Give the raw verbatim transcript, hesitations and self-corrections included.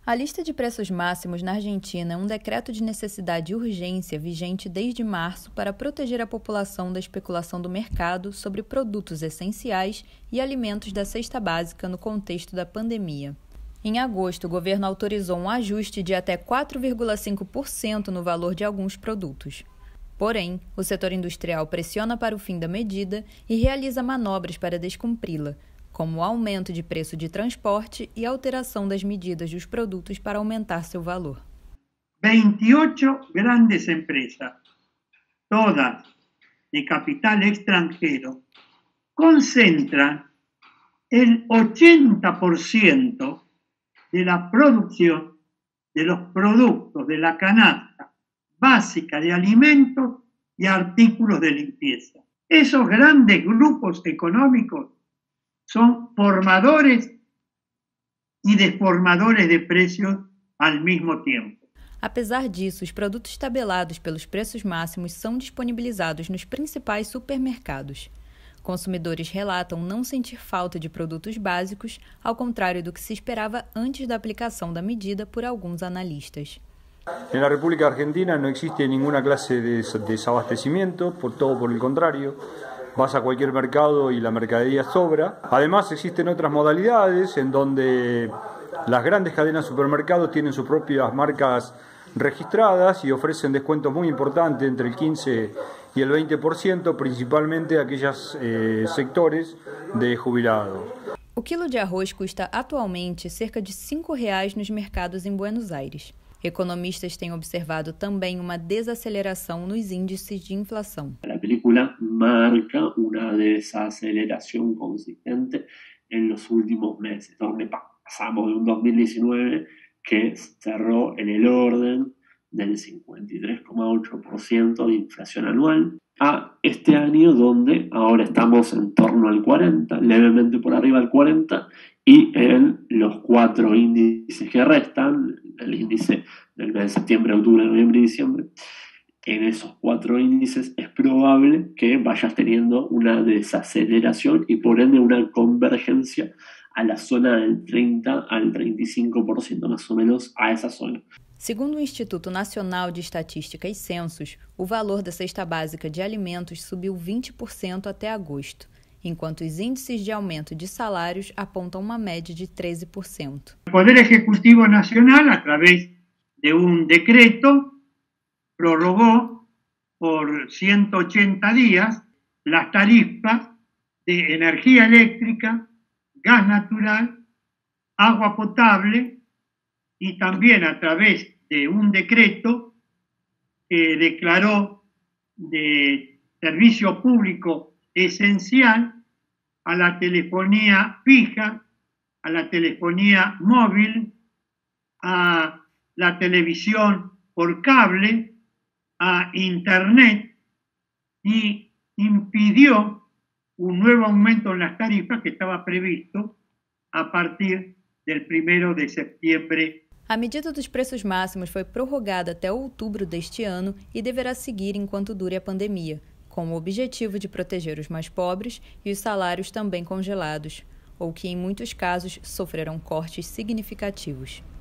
A lista de preços máximos na Argentina é um decreto de necessidade e urgência vigente desde março para proteger a população da especulação do mercado sobre produtos essenciais e alimentos da cesta básica no contexto da pandemia. Em agosto, o governo autorizou um ajuste de até quatro vírgula cinco por cento no valor de alguns produtos. Porém, o setor industrial pressiona para o fim da medida e realiza manobras para descumpri-la, como o aumento de preço de transporte e alteração das medidas dos produtos para aumentar seu valor. veintiocho grandes empresas, todas de capital extranjero, concentran el ochenta por ciento de la producción de los productos de la canasta básica de alimentos y artículos de limpieza. Esos grandes grupos económicos son formadores y desformadores de precios al mismo tiempo. Apesar disso, os produtos tabelados pelos preços máximos são disponibilizados nos principais supermercados. Consumidores relatam não sentir falta de produtos básicos, ao contrário do que se esperava antes da aplicação da medida por alguns analistas. En la República Argentina no existe ninguna clase de desabastecimiento, por todo por el contrario. Vas a cualquier mercado y la mercadería sobra. Además existen otras modalidades en donde las grandes cadenas de supermercados tienen sus propias marcas registradas y ofrecen descuentos muy importantes entre el quince y el veinte por ciento, principalmente a aquellos eh, sectores de jubilados. O quilo de arroz custa atualmente cerca de cinco reais nos mercados em Buenos Aires. Economistas têm observado também uma desaceleração nos índices de inflação. La película marca una desaceleración consistente en los últimos meses, donde pasamos de un dos mil diecinueve que cerró en el orden del cincuenta y tres coma ocho por ciento de inflación anual, a este año donde ahora estamos en torno al cuarenta por ciento, levemente por arriba del cuarenta por ciento, y en los cuatro índices que restan, el índice del mes de septiembre, octubre, noviembre y diciembre, en esos cuatro índices es probable que vayas teniendo una desaceleración y por ende una convergencia a la zona del treinta al treinta y cinco por ciento, más o menos a esa zona. Segundo o Instituto Nacional de Estatística e Censos, o valor da cesta básica de alimentos subiu vinte por cento até agosto, enquanto os índices de aumento de salários apontam uma média de treze por cento. El Poder Ejecutivo Nacional, a través de un decreto, prorrogó por ciento ochenta días las tarifas de energía eléctrica, gas natural, agua potable y también a través de un decreto que declaró de servicio público esencial a la telefonía fija, a la telefonía móvil, a la televisión por cable, a Internet, y impidió un nuevo aumento en las tarifas que estaba previsto a partir del primero de septiembre. A medida dos preços máximos foi prorrogada até outubro deste ano e deverá seguir enquanto dure a pandemia, com o objetivo de proteger os mais pobres e os salários também congelados, ou que em muitos casos sofrerão cortes significativos.